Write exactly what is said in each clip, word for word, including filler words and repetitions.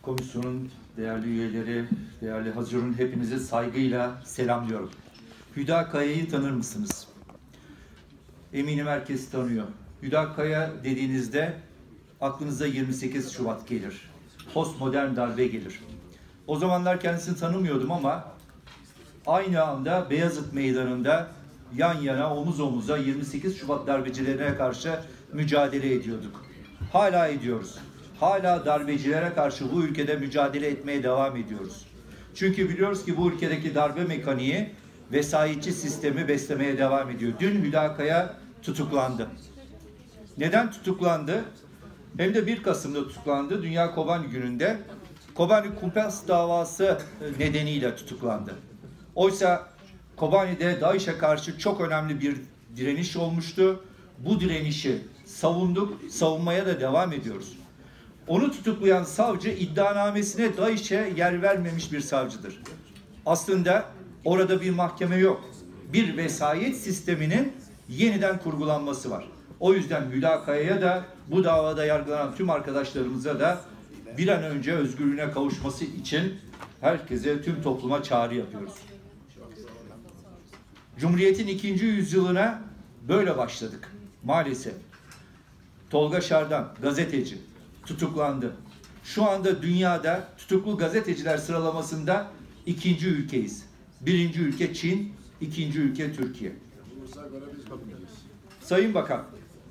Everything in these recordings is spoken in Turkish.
Komisyonun değerli üyeleri, değerli hazırın hepinizi saygıyla selamlıyorum. Hüda Kaya'yı tanır mısınız? Eminim herkes tanıyor. Hüda Kaya dediğinizde aklınıza yirmi sekiz Şubat gelir. Postmodern darbe gelir. O zamanlar kendisini tanımıyordum ama aynı anda Beyazıt Meydanı'nda yan yana, omuz omuza yirmi sekiz Şubat darbecilerine karşı mücadele ediyorduk. Hala ediyoruz. Hala darbecilere karşı bu ülkede mücadele etmeye devam ediyoruz. Çünkü biliyoruz ki bu ülkedeki darbe mekaniği vesayetçi sistemi beslemeye devam ediyor. Dün Hüda Kaya tutuklandı. Neden tutuklandı? Hem de bir Kasım'da tutuklandı. Dünya Kobani gününde Kobani kumpas davası nedeniyle tutuklandı. Oysa Kobani'de DAEŞ'e karşı çok önemli bir direniş olmuştu. Bu direnişi savunduk, savunmaya da devam ediyoruz. Onu tutuklayan savcı iddianamesine DAEŞ'e yer vermemiş bir savcıdır. Aslında orada bir mahkeme yok. Bir vesayet sisteminin yeniden kurgulanması var. O yüzden Hüda Kaya'ya da bu davada yargılanan tüm arkadaşlarımıza da bir an önce özgürlüğüne kavuşması için herkese, tüm topluma çağrı yapıyoruz. Cumhuriyet'in ikinci yüzyılına böyle başladık maalesef. Tolga Şardan, gazeteci, tutuklandı. Şu anda dünyada tutuklu gazeteciler sıralamasında ikinci ülkeyiz. Birinci ülke Çin, ikinci ülke Türkiye. Sayın Bakan,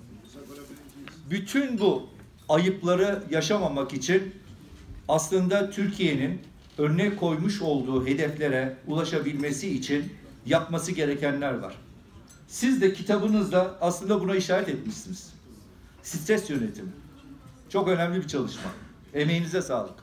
bütün bu ayıpları yaşamamak için aslında Türkiye'nin önüne koymuş olduğu hedeflere ulaşabilmesi için yapması gerekenler var. Siz de kitabınızda aslında buna işaret etmişsiniz. Stres yönetimi. Çok önemli bir çalışma. Emeğinize sağlık.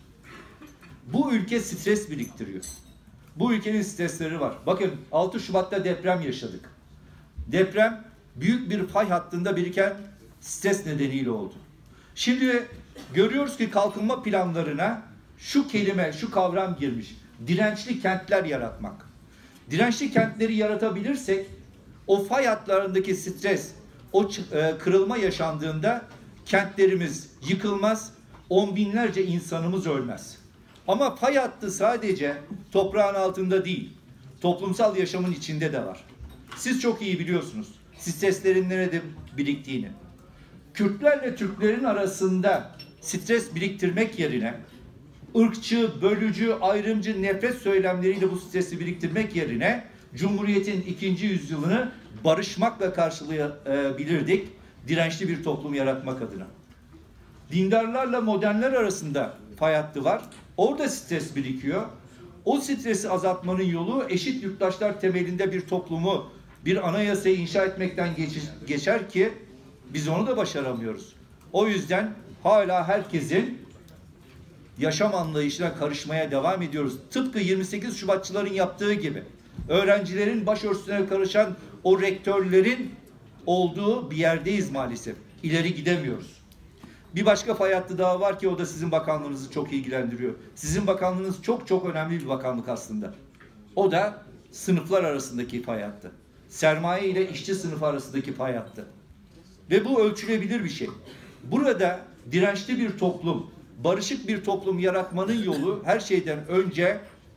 Bu ülke stres biriktiriyor. Bu ülkenin stresleri var. Bakın altı Şubat'ta deprem yaşadık. Deprem büyük bir fay hattında biriken stres nedeniyle oldu. Şimdi görüyoruz ki kalkınma planlarına şu kelime, şu kavram girmiş. Dirençli kentler yaratmak. Dirençli kentleri yaratabilirsek o fay hatlarındaki stres, o kırılma yaşandığında kentlerimiz yıkılmaz, on binlerce insanımız ölmez. Ama fay hattı sadece toprağın altında değil, toplumsal yaşamın içinde de var. Siz çok iyi biliyorsunuz streslerin nerede biriktiğini. Kürtlerle Türklerin arasında stres biriktirmek yerine ırkçı, bölücü, ayrımcı, nefret söylemleriyle bu stresi biriktirmek yerine Cumhuriyet'in ikinci yüzyılını barışmakla karşılayabilirdik, dirençli bir toplum yaratmak adına. Dindarlarla modernler arasında fay hattı var. Orada stres birikiyor. O stresi azaltmanın yolu eşit yurttaşlar temelinde bir toplumu, bir anayasayı inşa etmekten geçer ki biz onu da başaramıyoruz. O yüzden hala herkesin yaşam anlayışına karışmaya devam ediyoruz. Tıpkı yirmi sekiz Şubatçıların yaptığı gibi. Öğrencilerin başörtüsüne karışan o rektörlerin olduğu bir yerdeyiz maalesef. İleri gidemiyoruz. Bir başka fay hattı daha var ki o da sizin bakanlığınızı çok ilgilendiriyor. Sizin bakanlığınız çok çok önemli bir bakanlık aslında. O da sınıflar arasındaki fay hattı. Sermaye ile işçi sınıfı arasındaki fay hattı. Ve bu ölçülebilir bir şey. Burada dirençli bir toplum, barışık bir toplum yaratmanın yolu her şeyden önce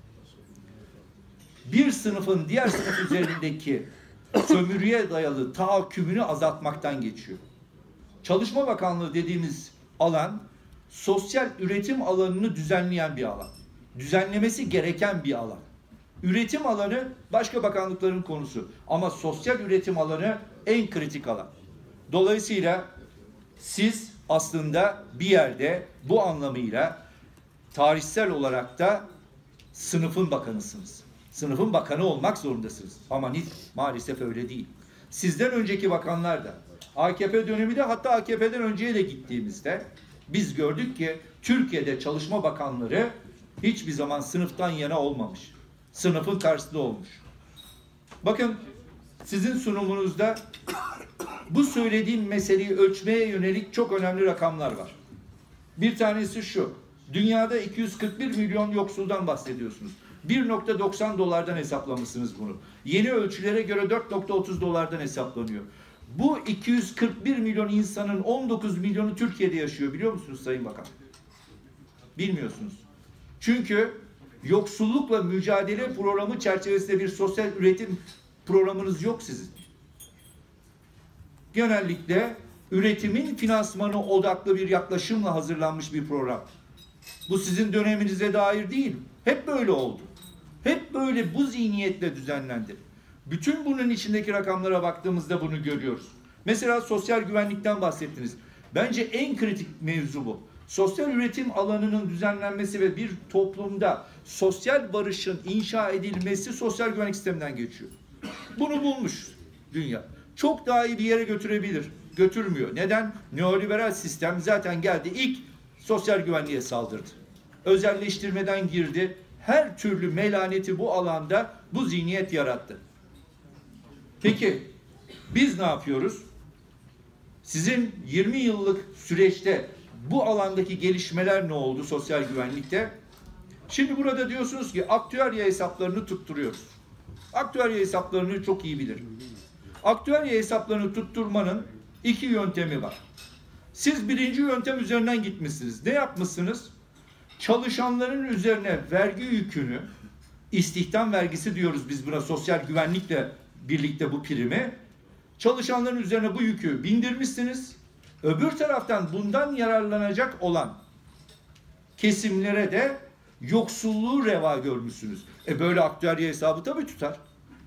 bir sınıfın diğer sınıf üzerindeki sömürüye dayalı tahakkümünü azaltmaktan geçiyor. Çalışma Bakanlığı dediğimiz alan sosyal üretim alanını düzenleyen bir alan. Düzenlemesi gereken bir alan. Üretim alanı başka bakanlıkların konusu ama sosyal üretim alanı en kritik alan. Dolayısıyla siz aslında bir yerde bu anlamıyla tarihsel olarak da sınıfın bakanısınız. Sınıfın bakanı olmak zorundasınız. Ama maalesef öyle değil. Sizden önceki bakanlar da A K P dönemi de hatta A K P'den önceye de gittiğimizde biz gördük ki Türkiye'de çalışma bakanları hiçbir zaman sınıftan yana olmamış. Sınıfın karşısında olmuş. Bakın sizin sunumunuzda bu söylediğim meseleyi ölçmeye yönelik çok önemli rakamlar var. Bir tanesi şu. Dünyada iki yüz kırk bir milyon yoksuldan bahsediyorsunuz. bir nokta doksan dolardan hesaplamışsınız bunu. Yeni ölçülere göre dört nokta otuz dolardan hesaplanıyor. Bu iki yüz kırk bir milyon insanın on dokuz milyonu Türkiye'de yaşıyor biliyor musunuz Sayın Bakan? Bilmiyorsunuz. Çünkü yoksullukla mücadele programı çerçevesinde bir sosyal üretim programınız yok sizin. Genellikle üretimin finansmanı odaklı bir yaklaşımla hazırlanmış bir program. Bu sizin döneminize dair değil. Hep böyle oldu. Hep böyle bu zihniyetle düzenlendi. Bütün bunun içindeki rakamlara baktığımızda bunu görüyoruz. Mesela sosyal güvenlikten bahsettiniz. Bence en kritik mevzu bu. Sosyal üretim alanının düzenlenmesi ve bir toplumda sosyal barışın inşa edilmesi sosyal güvenlik sisteminden geçiyor. Bunu bulmuş dünya. Çok daha iyi bir yere götürebilir. Götürmüyor. Neden? Neoliberal sistem zaten geldi, ilk sosyal güvenliğe saldırdı. Özelleştirmeden girdi. Her türlü melaneti bu alanda bu zihniyet yarattı. Peki biz ne yapıyoruz? Sizin yirmi yıllık süreçte bu alandaki gelişmeler ne oldu sosyal güvenlikte? Şimdi burada diyorsunuz ki aktüerya hesaplarını tutturuyoruz. Aktüerya hesaplarını çok iyi bilir. Aktüerya hesaplarını tutturmanın iki yöntemi var. Siz birinci yöntem üzerinden gitmişsiniz. Ne yapmışsınız? Çalışanların üzerine vergi yükünü, istihdam vergisi diyoruz biz buna, sosyal güvenlikle birlikte bu primi, çalışanların üzerine bu yükü bindirmişsiniz. Öbür taraftan bundan yararlanacak olan kesimlere de yoksulluğu reva görmüşsünüz. E böyle aktüerya hesabı tabii tutar.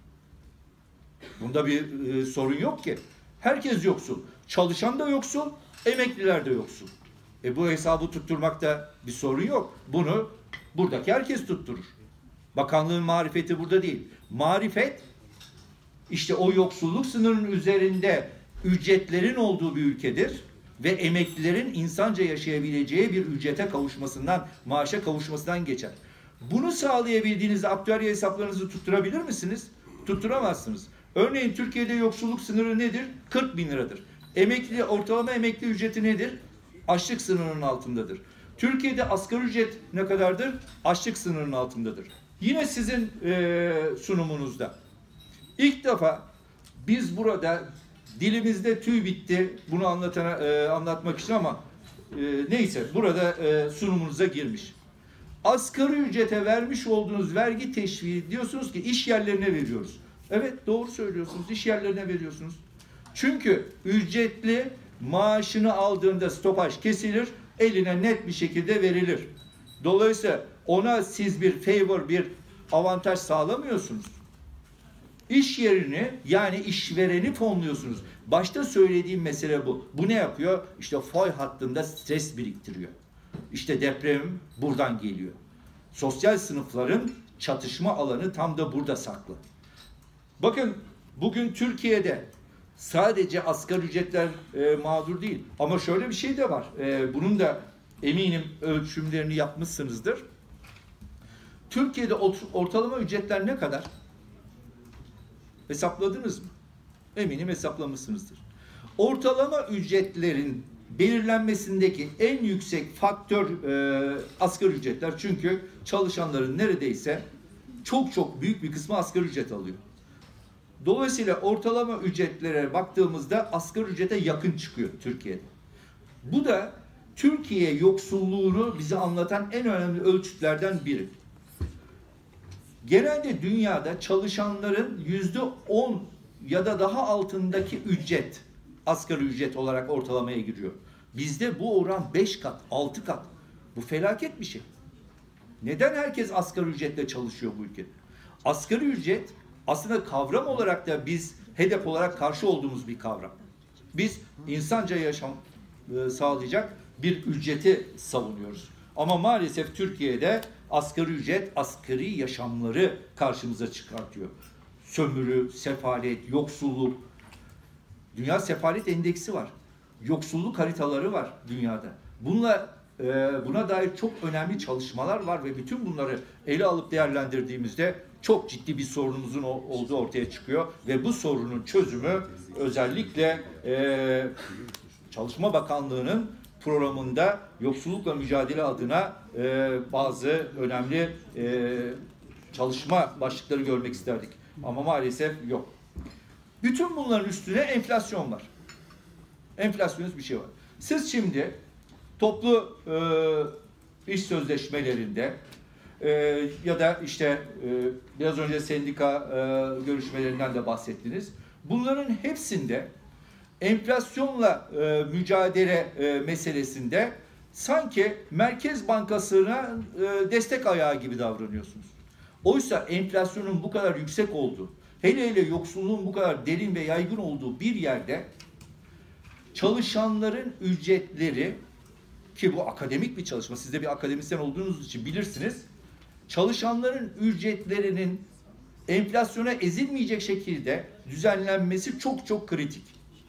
Bunda bir e, sorun yok ki. Herkes yoksul. Çalışan da yoksul, emekliler de yoksul. E bu hesabı tutturmakta bir sorun yok. Bunu buradaki herkes tutturur. Bakanlığın marifeti burada değil. Marifet işte o yoksulluk sınırının üzerinde ücretlerin olduğu bir ülkedir ve emeklilerin insanca yaşayabileceği bir ücrete kavuşmasından, maaşa kavuşmasından geçer. Bunu sağlayabildiğinizde aktüerya hesaplarınızı tutturabilir misiniz? Tutturamazsınız. Örneğin Türkiye'de yoksulluk sınırı nedir? kırk bin liradır. Emekli, ortalama emekli ücreti nedir? Açlık sınırının altındadır. Türkiye'de asgari ücret ne kadardır? Açlık sınırının altındadır. Yine sizin e, sunumunuzda. İlk defa biz burada dilimizde tüy bitti bunu anlatana, e, anlatmak için ama e, neyse burada e, sunumunuza girmiş. Asgari ücrete vermiş olduğunuz vergi teşviği diyorsunuz ki iş yerlerine veriyoruz. Evet doğru söylüyorsunuz, iş yerlerine veriyorsunuz. Çünkü ücretli maaşını aldığında stopaj kesilir, eline net bir şekilde verilir. Dolayısıyla ona siz bir favor, bir avantaj sağlamıyorsunuz. İş yerini yani işvereni fonluyorsunuz. Başta söylediğim mesele bu. Bu ne yapıyor? İşte fay hattında stres biriktiriyor. İşte deprem buradan geliyor. Sosyal sınıfların çatışma alanı tam da burada saklı. Bakın bugün Türkiye'de sadece asgari ücretler e, mağdur değil. Ama şöyle bir şey de var. E, bunun da eminim ölçümlerini yapmışsınızdır. Türkiye'de ortalama ücretler ne kadar? Hesapladınız mı? Eminim hesaplamışsınızdır. Ortalama ücretlerin belirlenmesindeki en yüksek faktör e, asgari ücretler. Çünkü çalışanların neredeyse çok çok büyük bir kısmı asgari ücret alıyor. Dolayısıyla ortalama ücretlere baktığımızda asgari ücrete yakın çıkıyor Türkiye'de. Bu da Türkiye yoksulluğunu bize anlatan en önemli ölçütlerden biri. Genelde dünyada çalışanların yüzde on ya da daha altındaki ücret asgari ücret olarak ortalamaya giriyor. Bizde bu oran beş kat, altı kat. Bu felaket bir şey. Neden herkes asgari ücretle çalışıyor bu ülkede? Asgari ücret aslında kavram olarak da biz hedef olarak karşı olduğumuz bir kavram. Biz insanca yaşam e, sağlayacak bir ücreti savunuyoruz. Ama maalesef Türkiye'de asgari ücret asgari yaşamları karşımıza çıkartıyor. Sömürü, sefalet, yoksulluk. Dünya Sefalet Endeksi var. Yoksulluk haritaları var dünyada. Bununla e, buna dair çok önemli çalışmalar var ve bütün bunları ele alıp değerlendirdiğimizde çok ciddi bir sorunumuzun olduğu ortaya çıkıyor ve bu sorunun çözümü özellikle e, Çalışma Bakanlığı'nın programında yoksullukla mücadele adına e, bazı önemli e, çalışma başlıkları görmek isterdik. Ama maalesef yok. Bütün bunların üstüne enflasyon var. Enflasyonist bir şey var. Siz şimdi toplu e, iş sözleşmelerinde e, ya da işte e, biraz önce sendika e, görüşmelerinden de bahsettiniz. Bunların hepsinde enflasyonla e, mücadele e, meselesinde sanki Merkez Bankası'na e, destek ayağı gibi davranıyorsunuz. Oysa enflasyonun bu kadar yüksek olduğu, hele hele yoksulluğun bu kadar derin ve yaygın olduğu bir yerde çalışanların ücretleri, ki bu akademik bir çalışma, siz de bir akademisyen olduğunuz için bilirsiniz, çalışanların ücretlerinin enflasyona ezilmeyecek şekilde düzenlenmesi çok çok kritik.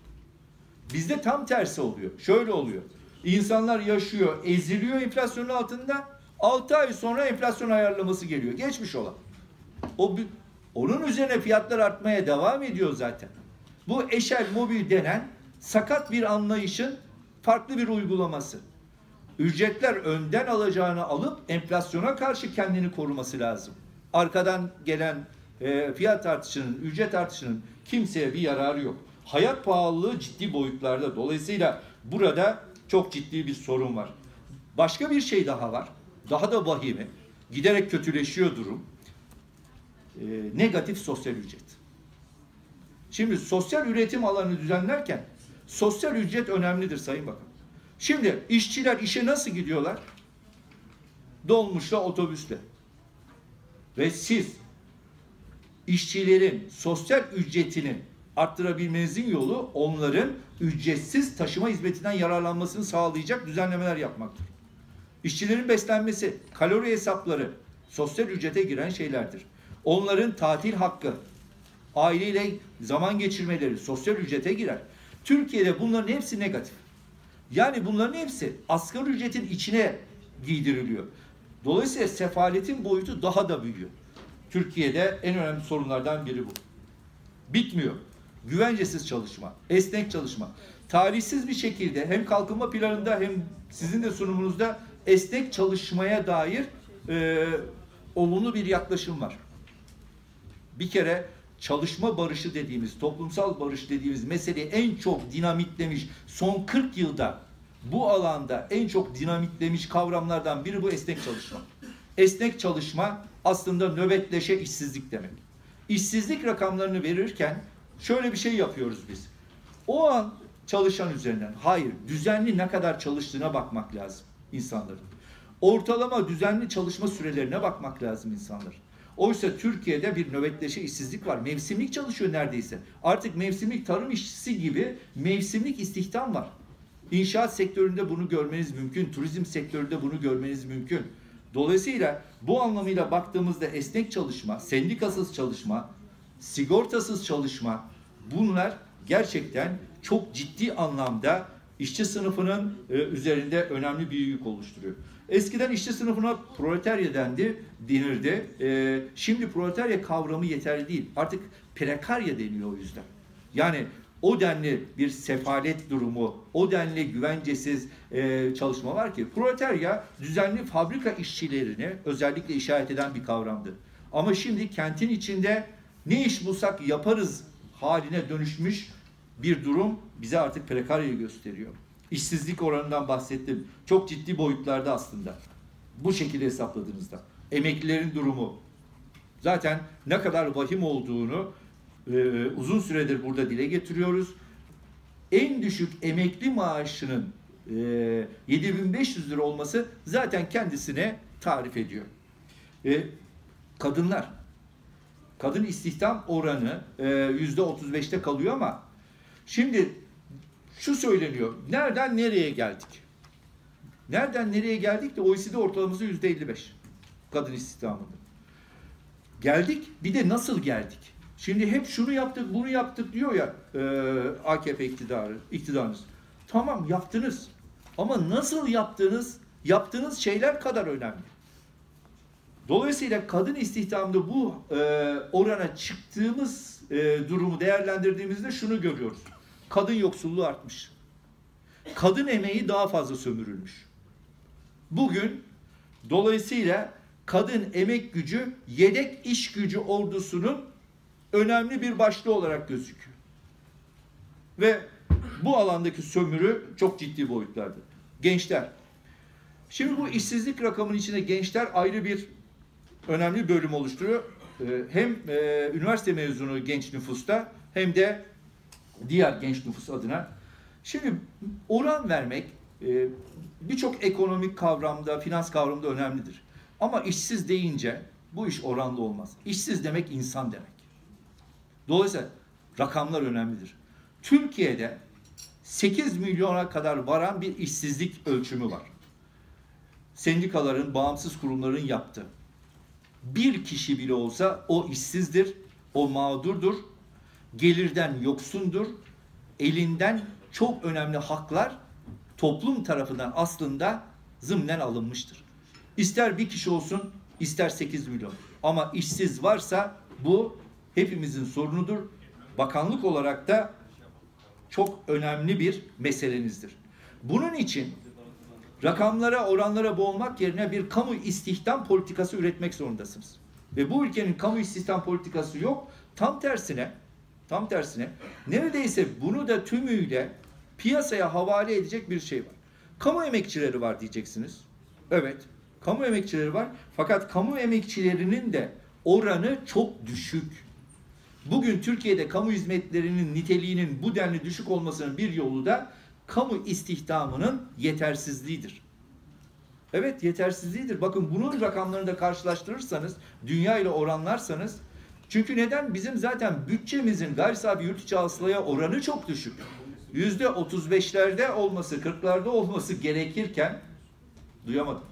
Bizde tam tersi oluyor. Şöyle oluyor. İnsanlar yaşıyor, eziliyor enflasyonun altında. altı ay sonra enflasyon ayarlaması geliyor. Geçmiş olan. O, onun üzerine fiyatlar artmaya devam ediyor zaten. Bu eşel mobil denen sakat bir anlayışın farklı bir uygulaması. Ücretler önden alacağını alıp enflasyona karşı kendini koruması lazım. Arkadan gelen e, fiyat artışının, ücret artışının kimseye bir yararı yok. Hayat pahalılığı ciddi boyutlarda. Dolayısıyla burada çok ciddi bir sorun var. Başka bir şey daha var. Daha da vahimi. Giderek kötüleşiyor durum. E, negatif sosyal ücret. Şimdi sosyal üretim alanını düzenlerken sosyal ücret önemlidir Sayın Bakan. Şimdi işçiler işe nasıl gidiyorlar? Dolmuşla, otobüsle. Ve siz işçilerin sosyal ücretini arttırabilmenizin yolu onların ücretsiz taşıma hizmetinden yararlanmasını sağlayacak düzenlemeler yapmaktır. İşçilerin beslenmesi, kalori hesapları sosyal ücrete giren şeylerdir. Onların tatil hakkı, aileyle zaman geçirmeleri sosyal ücrete girer. Türkiye'de bunların hepsi negatif. Yani bunların hepsi asgari ücretin içine giydiriliyor. Dolayısıyla sefaletin boyutu daha da büyüyor. Türkiye'de en önemli sorunlardan biri bu. Bitmiyor. Güvencesiz çalışma, esnek çalışma. Tarihsiz bir şekilde hem kalkınma planında hem sizin de sunumunuzda esnek çalışmaya dair e, olumlu bir yaklaşım var. Bir kere çalışma barışı dediğimiz, toplumsal barış dediğimiz meseleyi en çok dinamitlemiş, son kırk yılda bu alanda en çok dinamitlemiş kavramlardan biri bu esnek çalışma. Esnek çalışma aslında nöbetleşe işsizlik demek. İşsizlik rakamlarını verirken şöyle bir şey yapıyoruz biz. O an çalışan üzerinden, hayır, düzenli ne kadar çalıştığına bakmak lazım insanların. Ortalama düzenli çalışma sürelerine bakmak lazım insanların. Oysa Türkiye'de bir nöbetleşe işsizlik var. Mevsimlik çalışıyor neredeyse. Artık mevsimlik tarım işçisi gibi mevsimlik istihdam var. İnşaat sektöründe bunu görmeniz mümkün. Turizm sektöründe bunu görmeniz mümkün. Dolayısıyla bu anlamıyla baktığımızda esnek çalışma, sendikasız çalışma, sigortasız çalışma, bunlar gerçekten çok ciddi anlamda işçi sınıfının e, üzerinde önemli bir yük oluşturuyor. Eskiden işçi sınıfına proletarya dendi, denirdi. E, şimdi proletarya kavramı yeterli değil. Artık prekarya deniyor o yüzden. Yani o denli bir sefalet durumu, o denli güvencesiz e, çalışma var ki proletarya düzenli fabrika işçilerini özellikle işaret eden bir kavramdı. Ama şimdi kentin içinde ne iş bulsak yaparız haline dönüşmüş bir durum bize artık prekaryayı gösteriyor. İşsizlik oranından bahsettim. Çok ciddi boyutlarda aslında. Bu şekilde hesapladığınızda. Emeklilerin durumu. Zaten ne kadar vahim olduğunu e, uzun süredir burada dile getiriyoruz. En düşük emekli maaşının e, yedi bin beş yüz lira olması zaten kendisine tarif ediyor. E, kadınlar. Kadın istihdam oranı e, yüzde otuz beşte kalıyor ama şimdi şu söyleniyor. Nereden nereye geldik? Nereden nereye geldik de O E C D ortalaması yüzde elli beş. Kadın istihdamında. Geldik. Bir de nasıl geldik? Şimdi hep şunu yaptık, bunu yaptık diyor ya e, A K P iktidarı, iktidarınız. Tamam yaptınız. Ama nasıl yaptığınız, yaptığınız şeyler kadar önemli. Dolayısıyla kadın istihdamında bu e, orana çıktığımız e, durumu değerlendirdiğimizde şunu görüyoruz. Kadın yoksulluğu artmış. Kadın emeği daha fazla sömürülmüş. Bugün dolayısıyla kadın emek gücü yedek iş gücü ordusunun önemli bir başlığı olarak gözüküyor. Ve bu alandaki sömürü çok ciddi boyutlarda. Gençler, Şimdi bu işsizlik rakamının içinde gençler ayrı bir önemli bölüm oluşturuyor. Hem üniversite mezunu genç nüfusta hem de diğer genç nüfus adına. Şimdi oran vermek birçok ekonomik kavramda, finans kavramında önemlidir. Ama işsiz deyince bu iş oranlı olmaz. İşsiz demek insan demek. Dolayısıyla rakamlar önemlidir. Türkiye'de sekiz milyona kadar varan bir işsizlik ölçümü var. Sendikaların, bağımsız kurumların yaptığı. Bir kişi bile olsa o işsizdir, o mağdurdur, gelirden yoksundur, elinden çok önemli haklar toplum tarafından aslında zımnen alınmıştır. İster bir kişi olsun, ister sekiz milyon. Ama işsiz varsa bu hepimizin sorunudur. Bakanlık olarak da çok önemli bir meselenizdir. Bunun için rakamlara, oranlara boğulmak yerine bir kamu istihdam politikası üretmek zorundasınız. Ve bu ülkenin kamu istihdam politikası yok. Tam tersine, tam tersine neredeyse bunu da tümüyle piyasaya havale edecek bir şey var. Kamu emekçileri var diyeceksiniz. Evet, kamu emekçileri var. Fakat kamu emekçilerinin de oranı çok düşük. Bugün Türkiye'de kamu hizmetlerinin niteliğinin bu denli düşük olmasının bir yolu da kamu istihdamının yetersizliğidir. Evet, yetersizliğidir. Bakın bunun rakamlarını da karşılaştırırsanız, dünya ile oranlarsanız, çünkü neden? Bizim zaten bütçemizin gayri safi yurt içi hasılaya oranı çok düşük. Yüzde otuz beşlerde olması, kırklarda olması gerekirken duyamadım.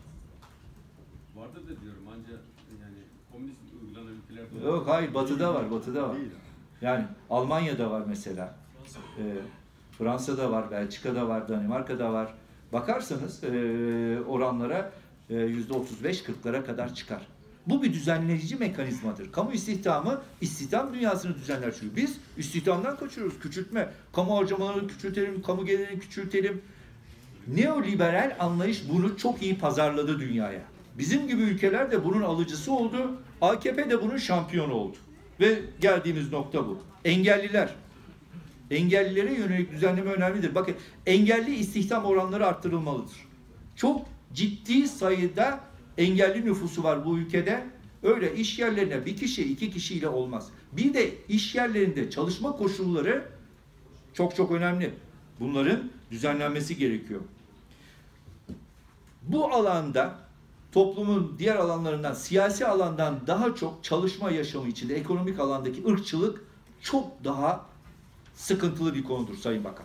Vardır da diyorum ancak yani komünist uygulanan ülkelerde... Yok, hayır, batıda var, batıda var. Yani Almanya'da var mesela. Ee, Fransa'da var, Belçika'da var, Danimarka'da var. Bakarsanız e, oranlara e, yüzde otuz beş kırklara kadar çıkar. Bu bir düzenleyici mekanizmadır. Kamu istihdamı, istihdam dünyasını düzenler. Çünkü biz istihdamdan kaçıyoruz. Küçültme, kamu harcamalarını küçültelim, kamu gelirini küçültelim. Neoliberal anlayış bunu çok iyi pazarladı dünyaya. Bizim gibi ülkeler de bunun alıcısı oldu. A K P de bunun şampiyonu oldu. Ve geldiğimiz nokta bu. Engelliler. Engellilere yönelik düzenleme önemlidir. Bakın, engelli istihdam oranları arttırılmalıdır. Çok ciddi sayıda engelli nüfusu var bu ülkede. Öyle iş yerlerine bir kişi, iki kişiyle olmaz. Bir de iş yerlerinde çalışma koşulları çok çok önemli. Bunların düzenlenmesi gerekiyor. Bu alanda toplumun diğer alanlarından, siyasi alandan daha çok çalışma yaşamı içinde ekonomik alandaki ırkçılık çok daha sıkıntılı bir konudur Sayın Bakan.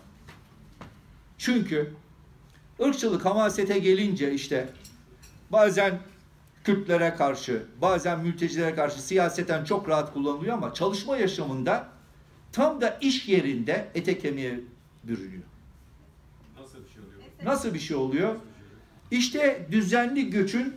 Çünkü ırkçılık hamasete gelince işte bazen Kürtlere karşı, bazen mültecilere karşı siyaseten çok rahat kullanılıyor ama çalışma yaşamında tam da iş yerinde ete kemiğe bürünüyor. Nasıl bir şey oluyor? Nasıl bir şey oluyor? İşte düzenli göçün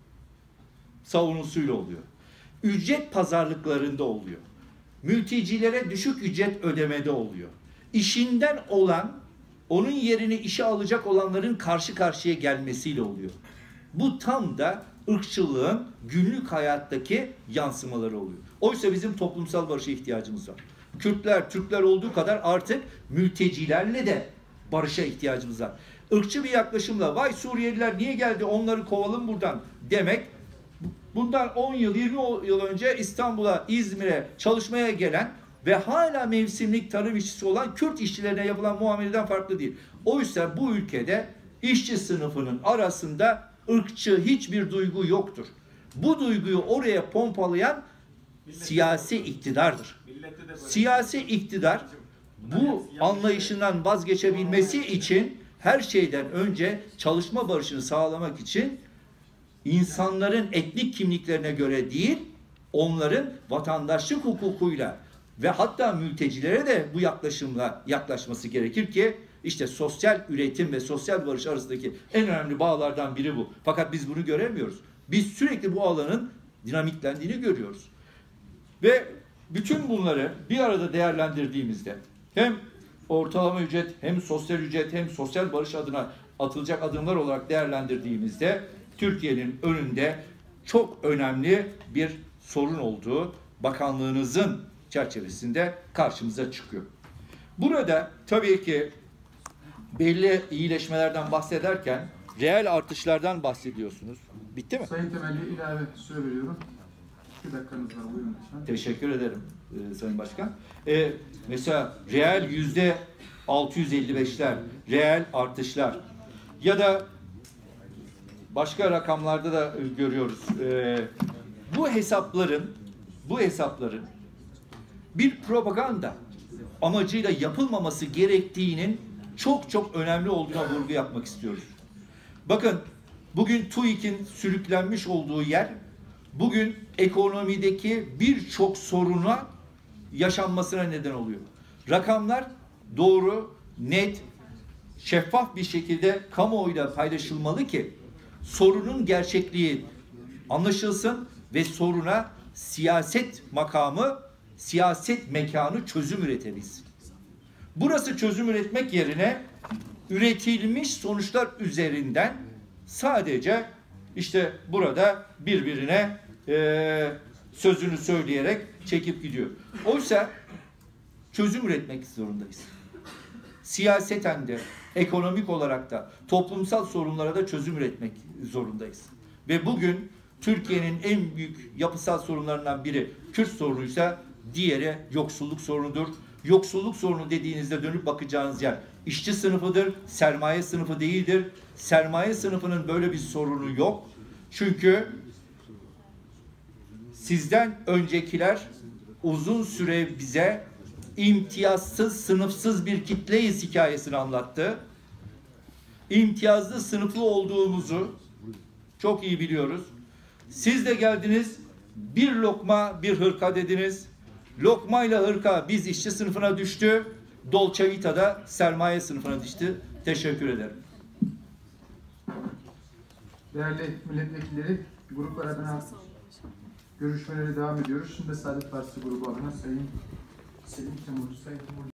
savunusuyla oluyor. Ücret pazarlıklarında oluyor. Mültecilere düşük ücret ödemede oluyor. İşinden olan, onun yerini işe alacak olanların karşı karşıya gelmesiyle oluyor. Bu tam da ırkçılığın günlük hayattaki yansımaları oluyor. Oysa bizim toplumsal barışa ihtiyacımız var. Kürtler, Türkler olduğu kadar artık mültecilerle de barışa ihtiyacımız var. Irkçı bir yaklaşımla vay Suriyeliler niye geldi onları kovalım buradan demek, bundan on yıl, yirmi yıl önce İstanbul'a, İzmir'e çalışmaya gelen ve hala mevsimlik tarım işçisi olan Kürt işçilerine yapılan muameleden farklı değil. Oysa bu ülkede işçi sınıfının arasında ırkçı hiçbir duygu yoktur. Bu duyguyu oraya pompalayan siyasi iktidardır. Siyasi iktidar bu anlayışından vazgeçebilmesi için her şeyden önce çalışma barışını sağlamak için insanların etnik kimliklerine göre değil, onların vatandaşlık hukukuyla ve hatta mültecilere de bu yaklaşımla yaklaşması gerekir ki işte sosyal üretim ve sosyal barış arasındaki en önemli bağlardan biri bu. Fakat biz bunu göremiyoruz. Biz sürekli bu alanın dinamiklendiğini görüyoruz. Ve bütün bunları bir arada değerlendirdiğimizde hem ortalama ücret, hem sosyal ücret, hem sosyal barış adına atılacak adımlar olarak değerlendirdiğimizde Türkiye'nin önünde çok önemli bir sorun olduğu bakanlığınızın çerçevesinde karşımıza çıkıyor. Burada tabii ki belli iyileşmelerden bahsederken reel artışlardan bahsediyorsunuz. Bitti mi? Sayın Temelli ilave süre veriyorum. Bir dakikanız var. Buyurun lütfen. Teşekkür ederim e, Sayın Başkan. E, mesela reel yüzde altı yüz elli beşler, reel artışlar ya da başka rakamlarda da e, görüyoruz. E, bu hesapların, bu hesapların bir propaganda amacıyla yapılmaması gerektiğinin çok çok önemli olduğuna vurgu yapmak istiyoruz. Bakın, bugün TÜİK'in sürüklenmiş olduğu yer, bugün ekonomideki birçok soruna yaşanmasına neden oluyor. Rakamlar doğru, net, şeffaf bir şekilde kamuoyuyla paylaşılmalı ki sorunun gerçekliği anlaşılsın ve soruna siyaset makamı, siyaset mekanı çözüm üretebilsin. Burası çözüm üretmek yerine üretilmiş sonuçlar üzerinden sadece işte burada birbirine e, sözünü söyleyerek çekip gidiyor. Oysa çözüm üretmek zorundayız. Siyaseten de, ekonomik olarak da, toplumsal sorunlara da çözüm üretmek zorundayız. Ve bugün Türkiye'nin en büyük yapısal sorunlarından biri Kürt sorunuysa diğeri yoksulluk sorunudur. Yoksulluk sorunu dediğinizde dönüp bakacağınız yer işçi sınıfıdır, sermaye sınıfı değildir. Sermaye sınıfının böyle bir sorunu yok. Çünkü sizden öncekiler uzun süre bize imtiyazsız, sınıfsız bir kitleyiz hikayesini anlattı. İmtiyazlı sınıflı olduğumuzu çok iyi biliyoruz. Siz de geldiniz, bir lokma bir hırka dediniz. Lokmayla hırka biz işçi sınıfına düştü. Dolce Vita'da sermaye sınıfına düştü. Teşekkür ederim. Değerli milletvekilleri, gruplar adına görüşmelere devam ediyoruz. Şimdi Saadet Partisi grubu adına Sayın Selim Timur, Sayın Timur